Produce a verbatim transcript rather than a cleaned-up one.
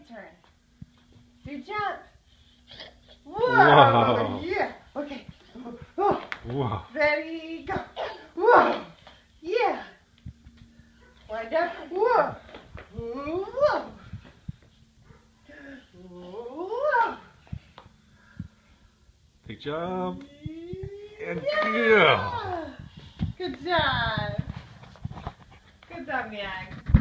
turn. Do jump. Whoa. Whoa. Yeah. Okay. Oh. Whoa. Ready, go. Whoa. Yeah. One down. Whoa. Whoa. Whoa. Big jump. And Yeah. Good job. Good job, Miag.